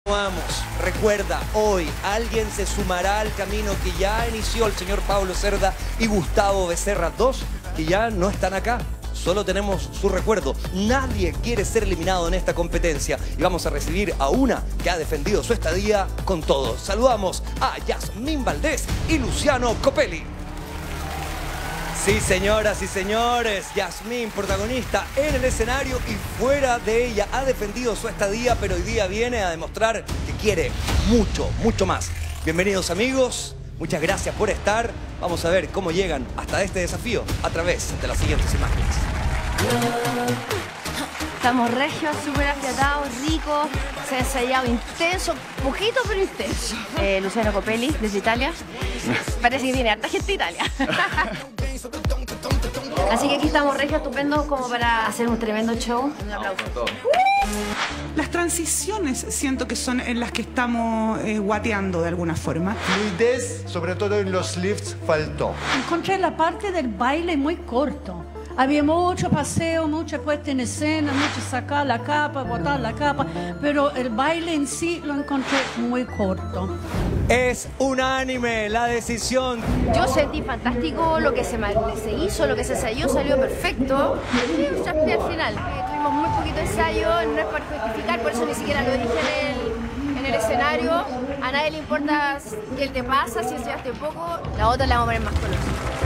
Vamos, recuerda, hoy alguien se sumará al camino que ya inició el señor Pablo Cerda y Gustavo Becerra, dos que ya no están acá. Solo tenemos su recuerdo. Nadie quiere ser eliminado en esta competencia. Y vamos a recibir a una que ha defendido su estadía con todo. Saludamos a Yasmín Valdés y Luciano Copelli. Sí, señoras y señores, Yasmín, protagonista en el escenario y fuera de ella, ha defendido su estadía, pero hoy día viene a demostrar que quiere mucho, mucho más. Bienvenidos, amigos, muchas gracias por estar. Vamos a ver cómo llegan hasta este desafío a través de las siguientes imágenes. Estamos regios, súper afiatados, ricos, se ha ensayado intenso, poquito pero intenso. Luciano Copelli, desde Italia. Parece que tiene harta gente de Italia. Así que aquí estamos regios, estupendos, como para hacer un tremendo show. Un aplauso. Las transiciones siento que son en las que estamos guateando de alguna forma. Fluidez, sobre todo en los lifts, faltó. Encontré la parte del baile muy corto. Había mucho paseo, mucha puesta en escena, mucho sacar la capa, botar la capa, pero el baile en sí lo encontré muy corto. Es unánime la decisión. Yo sentí fantástico lo que se hizo, lo que se ensayó, salió perfecto. Y un chaspé al final. Tuvimos muy poquito ensayo, no es para justificar, por eso ni siquiera lo dije en el escenario. A nadie le importa qué te pasa, si ensayaste poco, la otra la vamos a poner más color.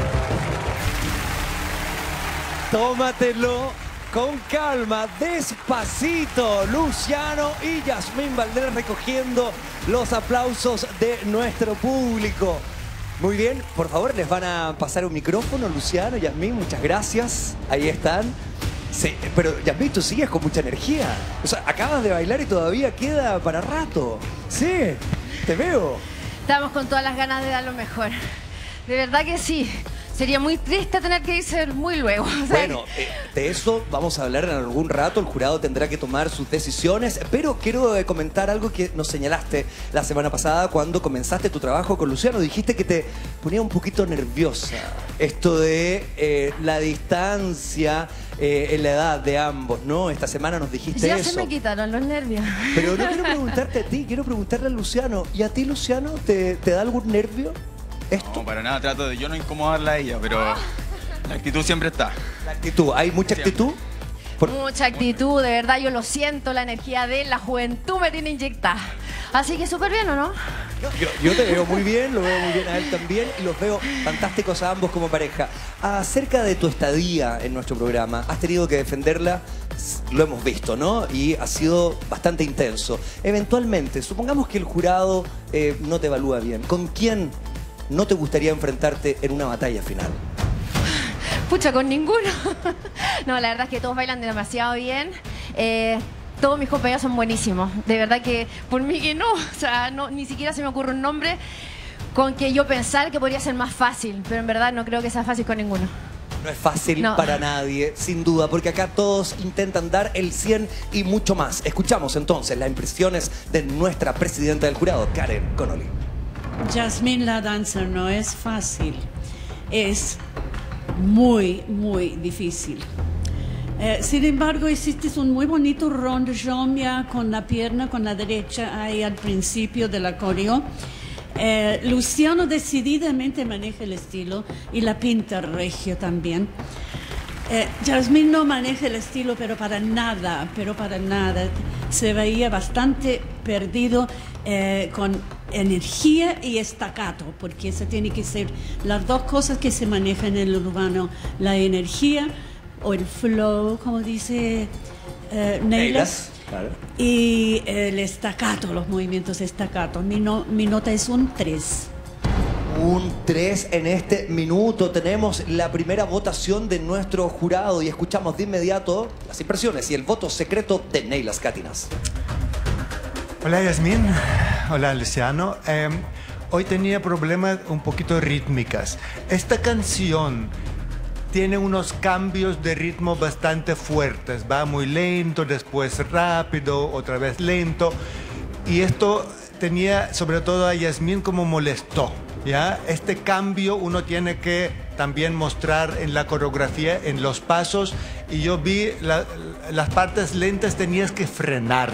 Tómatelo con calma, despacito. Luciano y Yasmín Valdés recogiendo los aplausos de nuestro público. Muy bien, por favor, les van a pasar un micrófono, Luciano, Yasmín, muchas gracias. Ahí están. Sí, pero Yasmín, tú sigues con mucha energía. O sea, acabas de bailar y todavía queda para rato. Sí, te veo. Estamos con todas las ganas de dar lo mejor. De verdad que sí. Sería muy triste tener que irse muy luego. O sea, bueno, de eso vamos a hablar en algún rato. El jurado tendrá que tomar sus decisiones. Pero quiero comentar algo que nos señalaste la semana pasada cuando comenzaste tu trabajo con Luciano. Dijiste que te ponía un poquito nerviosa esto de la distancia en la edad de ambos, ¿no? Esta semana nos dijiste ya eso. se me quitaron los nervios. Pero no quiero preguntarte a ti, quiero preguntarle a Luciano. ¿Y a ti, Luciano, te da algún nervio? ¿Esto? No, para nada, trato de yo no incomodarla a ella, pero la actitud siempre está. La actitud, ¿hay mucha actitud? Mucha actitud, de verdad, yo lo siento, la energía de él, la juventud me tiene inyectada. Así que súper bien, ¿o no? Yo te veo muy bien, lo veo muy bien a él también y los veo fantásticos a ambos como pareja. Acerca de tu estadía en nuestro programa, has tenido que defenderla, lo hemos visto, ¿no? Y ha sido bastante intenso. Eventualmente, supongamos que el jurado no te evalúa bien. ¿Con quién no te gustaría enfrentarte en una batalla final? Pucha, con ninguno. No, la verdad es que todos bailan demasiado bien. Todos mis compañeros son buenísimos. De verdad que por mí que no. O sea, no, ni siquiera se me ocurre un nombre con que yo pensar que podría ser más fácil. Pero en verdad no creo que sea fácil con ninguno. No es fácil No. para nadie, sin duda, porque acá todos intentan dar el 100 y mucho más. Escuchamos entonces las impresiones de nuestra presidenta del jurado, Karen Connolly. Yasmín, la danza no es fácil, es muy, muy difícil. Sin embargo, hiciste un muy bonito rondellón ya con la pierna, con la derecha ahí al principio del coreo. Luciano decididamente maneja el estilo y la pinta regio también. Yasmín no maneja el estilo, pero para nada. Se veía bastante perdido con energía y staccato, porque esa tiene que ser las dos cosas que se manejan en el urbano, la energía o el flow, como dice Neylas, claro. Y el staccato, los movimientos staccato. Mi nota es un 3. Un 3 en este minuto. Tenemos la primera votación de nuestro jurado y escuchamos de inmediato las impresiones y el voto secreto de Neylas Cátinas. Hola Yasmín, hola Luciano. Hoy tenía problemas un poquito rítmicas. Esta canción tiene unos cambios de ritmo bastante fuertes. Va muy lento, después rápido, otra vez lento. Y esto tenía sobre todo a Yasmín como molestó. ¿Ya? Este cambio uno tiene que también mostrar en la coreografía, en los pasos. Y yo vi las partes lentas tenías que frenar.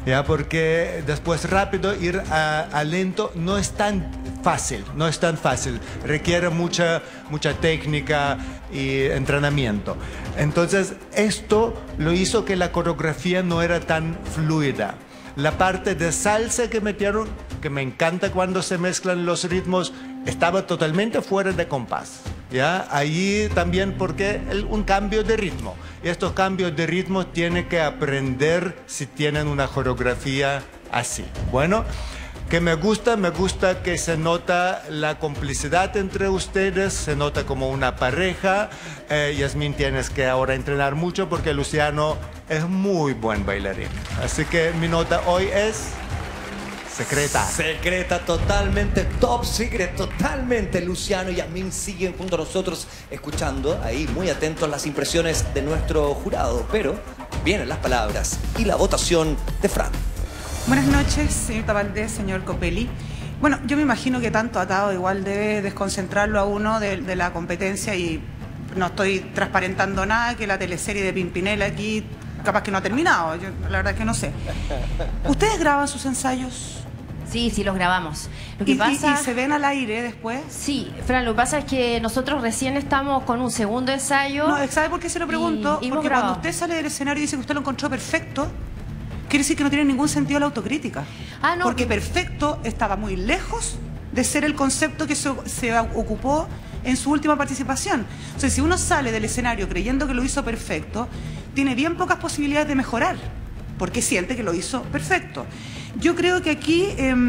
¿ya? Porque después rápido ir a lento no es tan fácil, no es tan fácil. Requiere mucha técnica y entrenamiento. Entonces, esto lo hizo que la coreografía no era tan fluida. La parte de salsa que metieron, que me encanta cuando se mezclan los ritmos, estaba totalmente fuera de compás. ¿Ya? Ahí también porque un cambio de ritmo. Y estos cambios de ritmo tienen que aprender si tienen una coreografía así. Bueno, que me gusta que se nota la complicidad entre ustedes, se nota como una pareja. Yasmín, tienes que ahora entrenar mucho porque Luciano es muy buen bailarín. Así que mi nota hoy es secreta. Secreta, totalmente, top secret, totalmente. Luciano y Yasmín siguen junto a nosotros escuchando ahí muy atentos las impresiones de nuestro jurado. Pero vienen las palabras y la votación de Fran. Buenas noches, señorita Valdés, señor Copelli. Bueno, yo me imagino que tanto atado igual debe desconcentrarlo a uno de la competencia y no estoy transparentando nada, que la teleserie de Pimpinela aquí capaz que no ha terminado, yo la verdad es que no sé. ¿Ustedes graban sus ensayos? Sí, sí, los grabamos. Lo que pasa... ¿Y se ven al aire después? Sí, Fran, lo que pasa es que nosotros recién estamos con un segundo ensayo. No, ¿sabe por qué se lo pregunto? Y porque cuando usted sale del escenario y dice que usted lo encontró perfecto, quiere decir que no tiene ningún sentido la autocrítica. Ah, no. Porque perfecto estaba muy lejos de ser el concepto que se ocupó en su última participación. O sea, si uno sale del escenario creyendo que lo hizo perfecto, tiene bien pocas posibilidades de mejorar, porque siente que lo hizo perfecto. Yo creo que aquí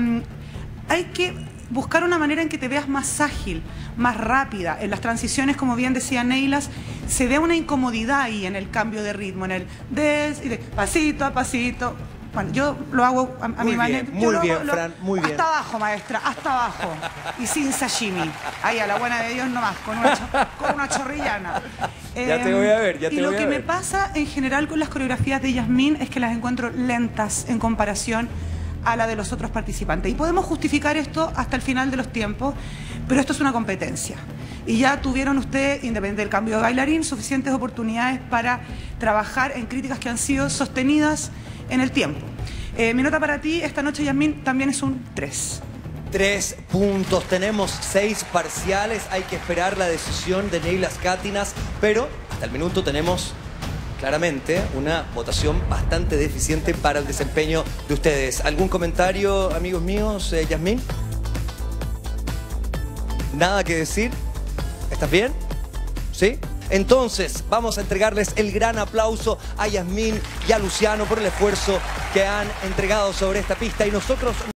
hay que buscar una manera en que te veas más ágil, más rápida. En las transiciones, como bien decía Neilas, se ve una incomodidad ahí en el cambio de ritmo, en el pasito a pasito. Bueno, yo lo hago a mi manera. Muy bien, Fran, muy bien. Hasta abajo, maestra, hasta abajo. Y sin sashimi. Ahí, a la buena de Dios nomás, con una chorrillana. Ya te voy a ver, ya te voy a ver. Y lo que me pasa en general con las coreografías de Yasmín es que las encuentro lentas en comparación a la de los otros participantes. Y podemos justificar esto hasta el final de los tiempos, pero esto es una competencia. Y ya tuvieron ustedes, independiente del cambio de bailarín, suficientes oportunidades para trabajar en críticas que han sido sostenidas en el tiempo. Mi nota para ti esta noche, Yasmín, también es un 3. 3 puntos. Tenemos 6 parciales. Hay que esperar la decisión de Neilas Cátinas, pero hasta el minuto tenemos claramente una votación bastante deficiente para el desempeño de ustedes. ¿Algún comentario, amigos míos? Yasmín. ¿Nada que decir? ¿Estás bien? ¿Sí? Entonces, vamos a entregarles el gran aplauso a Yasmín y a Luciano por el esfuerzo que han entregado sobre esta pista y nosotros...